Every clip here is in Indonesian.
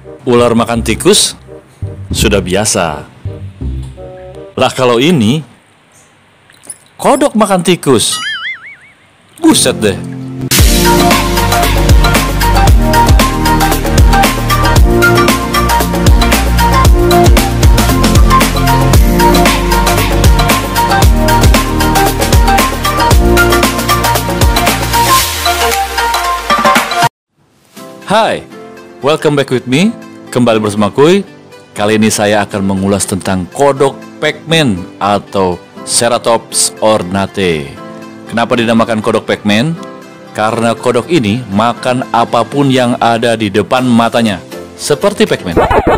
Ular makan tikus sudah biasa. Lah kalau ini kodok makan tikus. Buset deh. Hai, welcome back with me. Kembali bersama Kuy. Kali ini saya akan mengulas tentang kodok Pac-Man atau Ceratops ornate. Kenapa dinamakan kodok Pac-Man? Karena kodok ini makan apapun yang ada di depan matanya, seperti Pac-Man.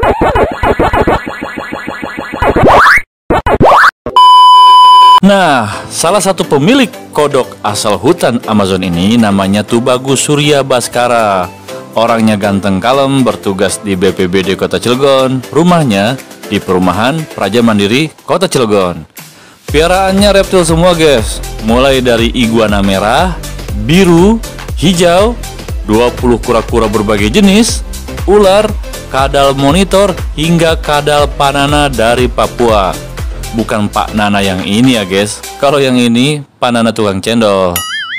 Nah, salah satu pemilik kodok asal hutan Amazon ini namanya Tubagus Surya Baskara. Orangnya ganteng kalem, bertugas di BPBD Kota Cilegon. Rumahnya di perumahan Praja Mandiri Kota Cilegon. Piaraannya reptil semua guys. Mulai dari iguana merah, biru, hijau, 20 kura-kura berbagai jenis, ular, kadal monitor, hingga kadal panana dari Papua. Bukan Pak Nana yang ini ya guys. Kalau yang ini Pak Nana tukang cendol.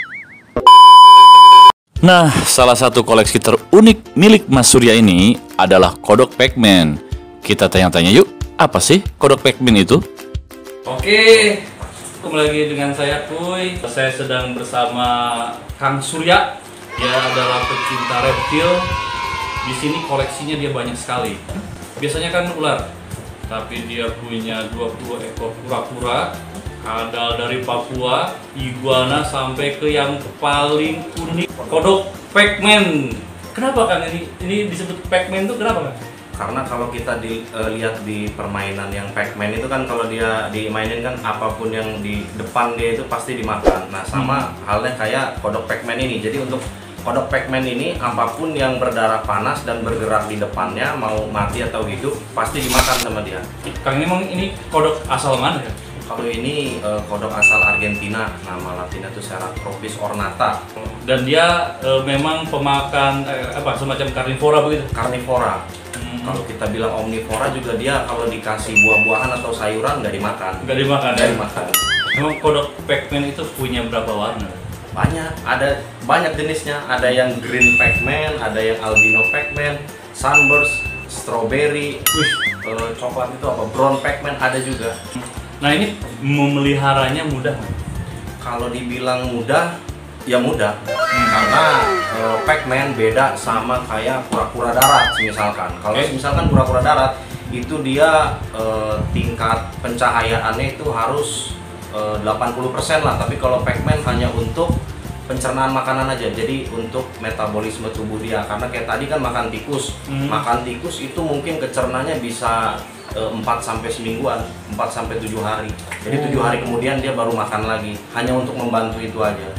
Nah, salah satu koleksi terunik milik Mas Surya ini adalah kodok Pac-Man. Kita tanya-tanya yuk, apa sih kodok Pac-Man itu? Oke, kembali lagi dengan saya Kuy. Saya sedang bersama Kang Surya. Dia adalah pecinta reptil. Di sini koleksinya dia banyak sekali. Biasanya kan ular, tapi dia punya 20 ekor kura-kura, kadal dari Papua, iguana, sampai ke yang paling unik, kodok Pac-Man. Kenapa kan ini disebut Pac-Man tuh kenapa kan? Karena kalau kita lihat di permainan yang Pac-Man itu kan kalau dia dimainin kan apapun yang di depan dia itu pasti dimakan. Nah sama halnya kayak kodok Pac-Man ini. Jadi untuk kodok Pac-Man ini apapun yang berdarah panas dan bergerak di depannya mau mati atau hidup pasti dimakan sama dia. Kang, ini kodok asal mana ya? Kalau ini kodok asal Argentina, nama latinnya itu Ceratops ornata. Dan dia memang pemakan semacam karnivora begitu? Karnivora. Kalau kita bilang omnivora juga dia kalau dikasih buah-buahan atau sayuran nggak dimakan. Nggak dimakan Nggak ya? dimakan. Memang kodok Pac-Man itu punya berapa warna? Banyak, ada banyak jenisnya. Ada yang green Pac-Man, ada yang albino Pac-Man, sunburst, strawberry, coklat itu apa, brown Pac-Man ada juga. Nah ini memeliharanya mudah nggak? Kalau dibilang mudah, ya mudah. Karena Pac-Man beda sama kayak kura-kura darat misalkan. Kalau misalkan kura-kura darat itu dia tingkat pencahayaannya itu harus 80% lah. Tapi kalau Pac-Man hanya untuk pencernaan makanan aja. Jadi untuk metabolisme tubuh dia. Karena kayak tadi kan makan tikus. Makan tikus itu mungkin kecernanya bisa 4 sampai semingguan, 4 sampai 7 hari. Jadi 7 hari kemudian dia baru makan lagi. Hanya untuk membantu itu aja.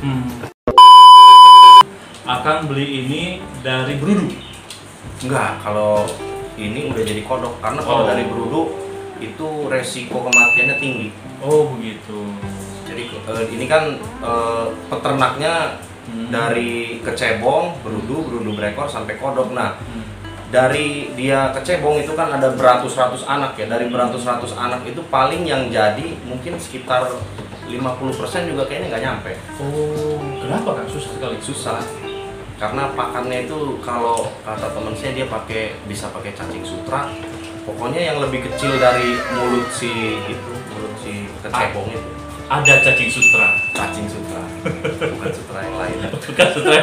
Akan beli ini dari berudu? Enggak, kalau ini udah jadi kodok. Karena kalau dari berudu itu resiko kematiannya tinggi. Oh begitu. Jadi ini kan peternaknya dari kecebong, berudu berekor sampai kodok. Nah, dari dia kecebong itu kan ada beratus-ratus anak ya. Dari beratus-ratus anak itu paling yang jadi mungkin sekitar 50% juga kayaknya nggak nyampe. Oh, kenapa kan? Susah sekali. Susah. Karena pakannya itu kalau kata teman saya dia bisa pakai cacing sutra. Pokoknya yang lebih kecil dari mulut si kecebong itu. Ada cacing sutra. Cacing sutra. Bukan sutra yang lain. Bukan sutra.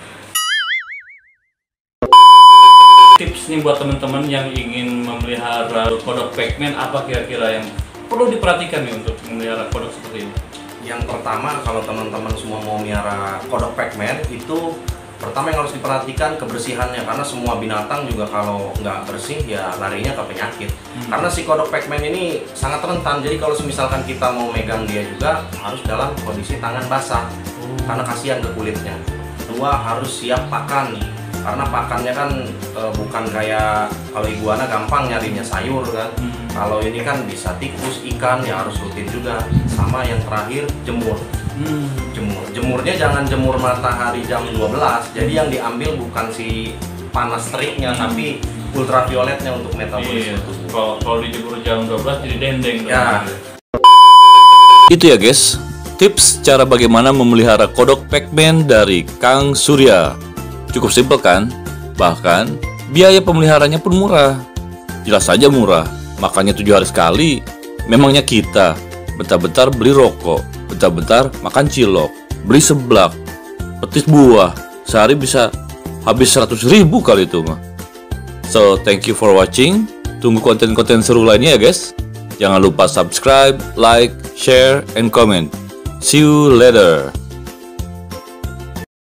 Tips nih buat teman-teman yang ingin memelihara kodok Pac-Man, apa kira-kira yang perlu diperhatikan nih untuk memelihara kodok seperti ini? Yang pertama, kalau teman-teman semua mau melihara kodok Pac-Man itu pertama yang harus diperhatikan kebersihannya, karena semua binatang juga kalau nggak bersih ya larinya ke penyakit. Karena si kodok Pac-Man ini sangat rentan, jadi kalau misalkan kita mau megang dia juga harus dalam kondisi tangan basah, karena kasihan ke kulitnya. Kedua, harus siap pakan, karena pakannya kan bukan kayak kalau iguana gampang nyarinya sayur kan. Kalau ini kan bisa tikus, ikan, ya harus rutin juga. Sama yang terakhir, jemur. Jemurnya jangan jemur matahari jam 12. Jadi yang diambil bukan si panas teriknya, tapi ultravioletnya untuk metabolisme Iya. tubuh. Kalau dijemur jam 12 jadi dendeng. Ya. Itu ya guys, tips cara bagaimana memelihara kodok Pac-Man dari Kang Surya. Cukup simpel kan? Bahkan biaya pemeliharanya pun murah. Jelas saja murah, makanya 7 hari sekali. Memangnya kita bentar-bentar beli rokok, bentar-bentar makan cilok, beli seblak, petis buah, sehari bisa habis 100.000 kali itu mah. So thank you for watching. Tunggu konten-konten seru lainnya ya guys. Jangan lupa subscribe, like, share, and comment. See you later.